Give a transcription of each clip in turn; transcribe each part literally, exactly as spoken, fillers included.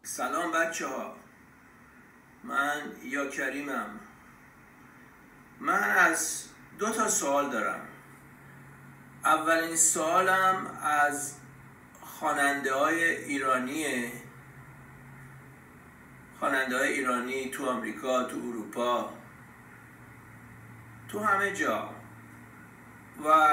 سلام بچه ها، من یا کریمم. من از دو تا سوال دارم. اولین سوالم از خواننده های ایرانیه خواننده های ایرانی تو آمریکا، تو اروپا، تو همه جا. و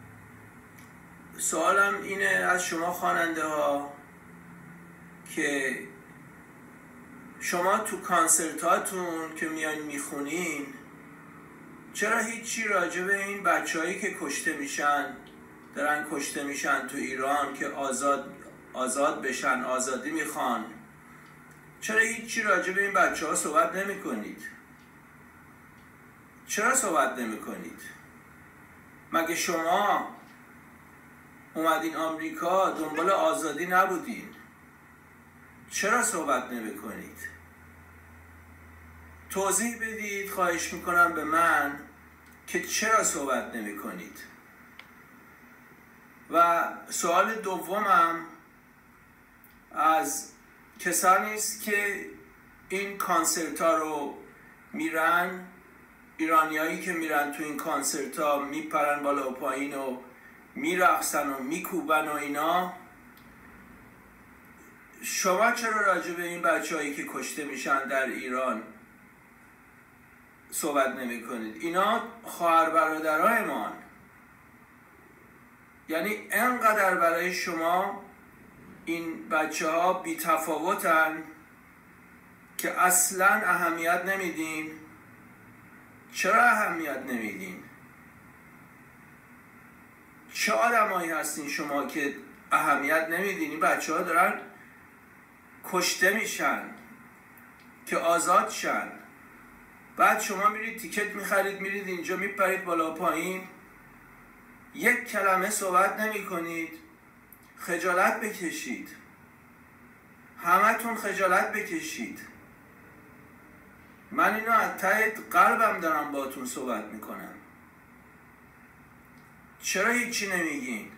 سوالم اینه از شما خواننده ها که شما تو کانسرتاتون که میان میخونین چرا هیچی راجع به این بچه‌هایی که کشته میشن دارن کشته میشن تو ایران که آزاد آزاد بشن، آزادی میخوان، چرا هیچی راجع به این بچه‌ها صحبت نمی کنید؟ چرا صحبت نمی کنید؟ مگه شما اومدین آمریکا دنبال آزادی نبودین؟ چرا صحبت نمی کنید؟ توضیح بدید خواهش میکنم به من که چرا صحبت نمی کنید. و سوال دومم از کسانی است که این کانسرت ها رو میرن، ایرانیایی که میرن تو این کانسرت ها میپرن بالا و پایین و میرقصن و میکوبن و اینا، شما چرا راجع به این بچه هایی که کشته میشن در ایران صحبت نمی کنید؟ اینا خواهر برادرای ما، یعنی انقدر برای شما این بچه ها بی تفاوتن که اصلا اهمیت نمیدین. چرا اهمیت نمیدین؟ چه آدمایی هستین شما که اهمیت نمیدین؟ این بچه ها دارن کشته میشن که آزاد شن. بعد شما میرید تیکت میخرید میرید اینجا میپرید بالا و پایین، یک کلمه صحبت نمی کنید. خجالت بکشید، همتون خجالت بکشید. من اینو از ته قلبم دارم باهاتون صحبت میکنم. چرا هیچی نمیگین؟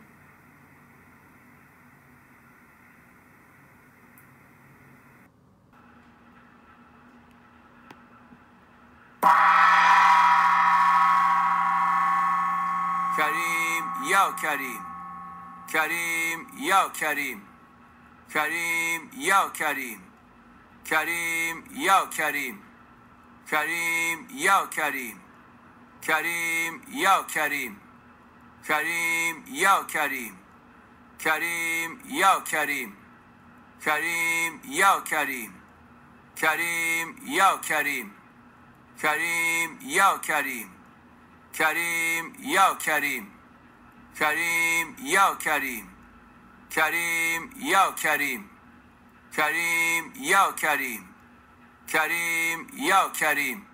کریم یا کریم، کریم یا کریم، کریم یا کریم، کریم یا کریم، کریم یا کریم، کریم یا کریم، کریم یا کریم، کریم یا کریم، کریم یا کریم، کریم یا کریم، کریم یا کریم، کریم یا کریم، کریم یا کریم، کریم یا کریم، کریم یا کریم، کریم یا کریم.